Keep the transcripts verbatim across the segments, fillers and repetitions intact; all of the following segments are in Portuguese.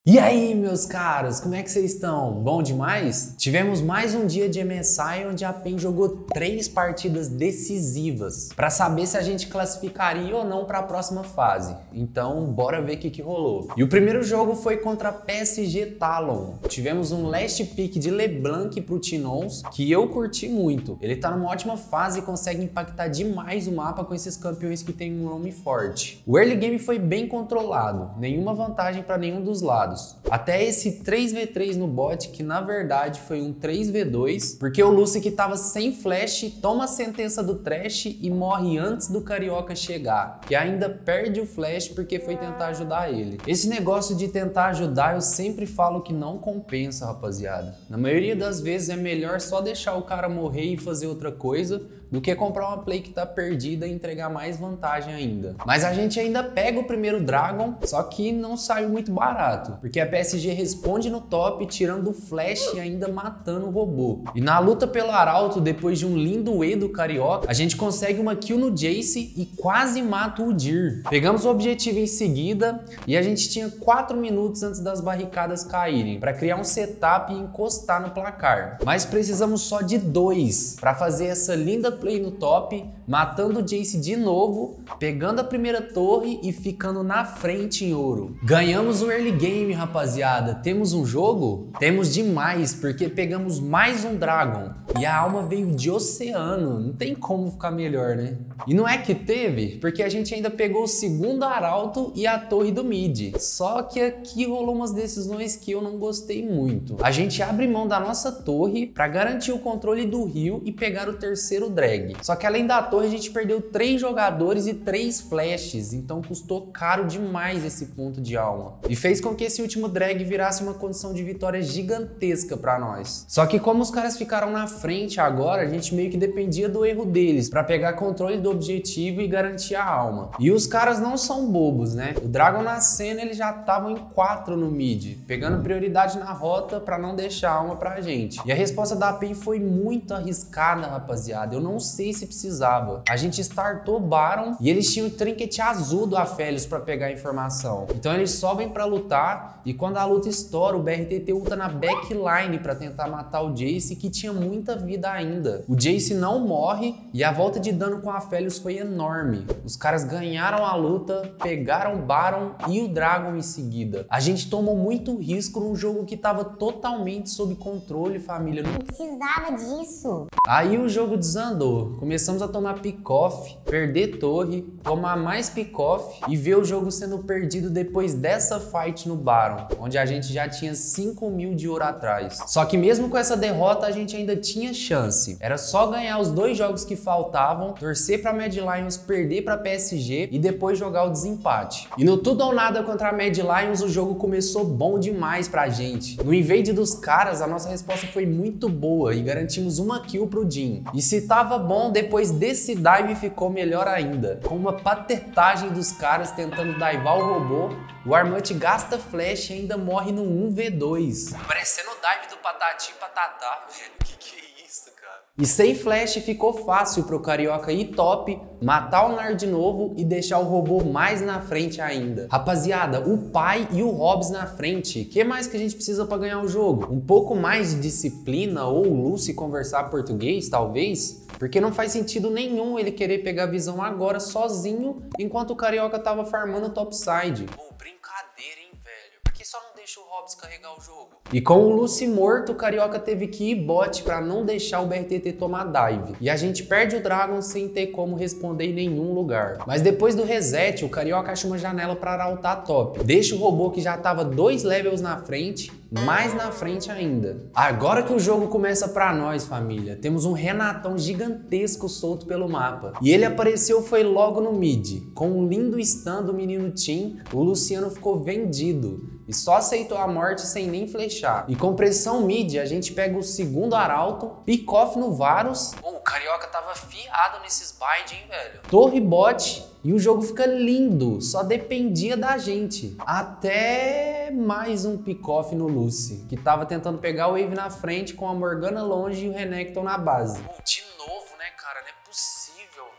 E aí, meus caros, como é que vocês estão? Bom demais? Tivemos mais um dia de M S I onde a PEN jogou três partidas decisivas para saber se a gente classificaria ou não para a próxima fase. Então, bora ver o que, que rolou. E o primeiro jogo foi contra a P S G Talon. Tivemos um last pick de LeBlanc pro Tinons, que eu curti muito. Ele tá numa ótima fase e consegue impactar demais o mapa com esses campeões que tem um roam forte. O early game foi bem controlado, nenhuma vantagem para nenhum dos lados. Até esse três v três no bot, que na verdade foi um três v dois, porque o Lucy que tava sem flash toma a sentença do trash e morre antes do Carioca chegar, que ainda perde o flash porque foi tentar ajudar ele. Esse negócio de tentar ajudar eu sempre falo que não compensa, rapaziada. Na maioria das vezes é melhor só deixar o cara morrer e fazer outra coisa do que comprar uma play que tá perdida e entregar mais vantagem ainda. Mas a gente ainda pega o primeiro Dragon, só que não saiu muito barato, porque a P S G responde no top, tirando o flash e ainda matando o robô. E na luta pelo Arauto, depois de um lindo E do Carioca, a gente consegue uma kill no Jace e quase mata o Dir. Pegamos o objetivo em seguida e a gente tinha quatro minutos antes das barricadas caírem, para criar um setup e encostar no placar. Mas precisamos só de dois para fazer essa linda play no top, matando o Jace de novo, pegando a primeira torre e ficando na frente em ouro. Ganhamos o early game, rapaziada. Temos um jogo? Temos demais, porque pegamos mais um Dragon. E a alma veio de oceano, não tem como ficar melhor, né? E não é que teve, porque a gente ainda pegou o segundo Arauto e a torre do mid. Só que aqui rolou umas decisões que eu não gostei muito. A gente abre mão da nossa torre para garantir o controle do rio e pegar o terceiro drag. Só que além da torre a gente perdeu três jogadores e três flashes, então custou caro demais esse ponto de alma. E fez com que esse último drag virasse uma condição de vitória gigantesca para nós. Só que como os caras ficaram na frente agora, a gente meio que dependia do erro deles para pegar controle do objetivo e garantir a alma. E os caras não são bobos, né? O Dragon na cena eles já estavam em quatro no mid, pegando prioridade na rota para não deixar a alma pra gente. E a resposta da PEN foi muito arriscada, rapaziada. Eu não sei se precisava. A gente startou Baron e eles tinham o trinket azul do Aphelios para pegar a informação. Então eles sobem para lutar e quando a luta estoura, o B R T T ulta na backline para tentar matar o Jace, que tinha muita vida ainda. O Jace não morre e a volta de dano com a Aphelios foi enorme. Os caras ganharam a luta, pegaram o Baron e o Dragon em seguida. A gente tomou muito risco num jogo que estava totalmente sob controle, família. Não precisava disso. Aí o jogo desandou. Começamos a tomar pick-off, perder torre, tomar mais pick-off e ver o jogo sendo perdido depois dessa fight no Baron, onde a gente já tinha cinco mil de ouro atrás. Só que mesmo com essa derrota a gente ainda tinha chance. Era só ganhar os dois jogos que faltavam, torcer pra Mad Lions perder pra P S G e depois jogar o desempate. E no tudo ou nada contra a Mad Lions o jogo começou bom demais pra gente. No invade dos caras a nossa resposta foi muito boa e garantimos uma kill pro Jhin. E se tava bom, depois desse dive ficou melhor ainda. Com uma patetagem dos caras tentando divar o robô, o Armut gasta flash e ainda morre no um v dois. Parecendo o dive do Patati Patatá, velho. Que que é isso, cara? E sem flash ficou fácil pro Carioca ir top, matar o Nar de novo e deixar o robô mais na frente ainda. Rapaziada, o pai e o Hobbs na frente. O que mais que a gente precisa para ganhar o jogo? Um pouco mais de disciplina ou o Lucy conversar português, talvez? Porque não faz sentido nenhum ele querer pegar a visão agora sozinho, enquanto o Carioca tava farmando topside. Pô, brincadeira, hein, velho? Por que só não deixa o Hobbs carregar o jogo? E com o Lucy morto, o Carioca teve que ir bot pra não deixar o B R T T tomar dive. E a gente perde o Dragon sem ter como responder em nenhum lugar. Mas depois do reset, o Carioca acha uma janela pra arautar top. Deixa o robô que já tava dois levels na frente, mais na frente ainda. Agora que o jogo começa pra nós, família, temos um Renatão gigantesco solto pelo mapa. E ele apareceu foi logo no mid. Com um lindo stun do menino Tim, o Luciano ficou vendido e só aceitou a morte sem nem flechar. E com pressão mid, a gente pega o segundo Arauto, pick-off no Varus. Pô, o Carioca tava fiado nesses bind, hein, velho? Torre bot e o jogo fica lindo, só dependia da gente. Até mais um pick-off no Lucy, que tava tentando pegar o Wave na frente com a Morgana longe e o Renekton na base. Pô, de novo, né, cara? Não é possível, velho.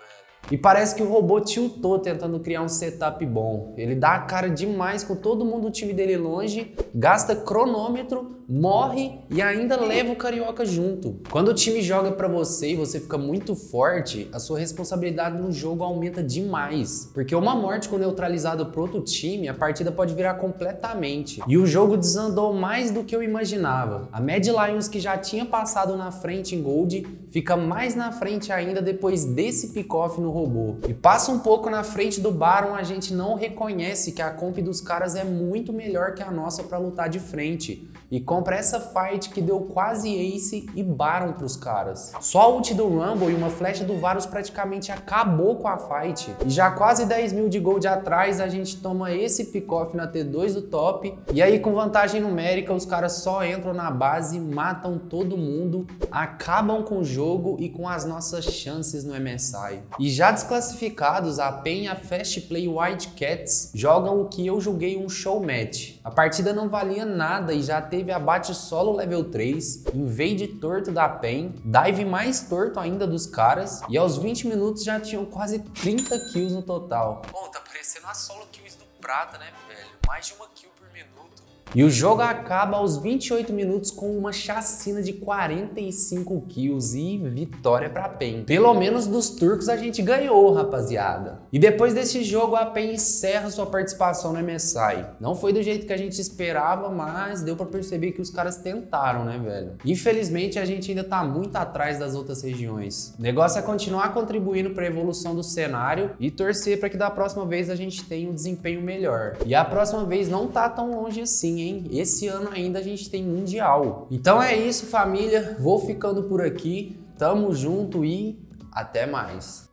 E parece que o robô tiltou tentando criar um setup bom. Ele dá a cara demais com todo mundo do time dele longe, gasta cronômetro, morre e ainda leva o Carioca junto. Quando o time joga pra você e você fica muito forte, a sua responsabilidade no jogo aumenta demais. Porque uma morte com neutralizado pro outro time, a partida pode virar completamente. E o jogo desandou mais do que eu imaginava. A Mad Lions, que já tinha passado na frente em Gold, fica mais na frente ainda depois desse pick-off no robô. E passa um pouco na frente do Baron, a gente não reconhece que a comp dos caras é muito melhor que a nossa pra lutar de frente. E compra essa fight que deu quase ace e Baron pros caras. Só a ult do Rumble e uma flecha do Varus praticamente acabou com a fight. E já quase dez mil de gold atrás, a gente toma esse pick-off na T dois do top. E aí com vantagem numérica, os caras só entram na base, matam todo mundo, acabam com o jogo e com as nossas chances no M S I. E já desclassificados, a PEN e a Fast Play Wildcats jogam o que eu julguei um show match. A partida não valia nada e já teve abate solo level três, invade torto da PEN, dive mais torto ainda dos caras e aos vinte minutos já tinham quase trinta kills no total. Pô, tá parecendo a solo kills do Prata, né, velho? Mais de uma kill por minuto. E o jogo acaba aos vinte e oito minutos com uma chacina de quarenta e cinco kills e vitória pra PEN. Pelo menos dos turcos a gente ganhou, rapaziada. E depois desse jogo a PEN encerra sua participação no M S I. Não foi do jeito que a gente esperava, mas deu pra perceber que os caras tentaram, né, velho? Infelizmente a gente ainda tá muito atrás das outras regiões. O negócio é continuar contribuindo pra evolução do cenário e torcer pra que da próxima vez a gente tenha um desempenho melhor. E a próxima vez não tá tão longe assim, hein? Esse ano ainda a gente tem Mundial. Então é isso, família. Vou ficando por aqui. Tamo junto e até mais.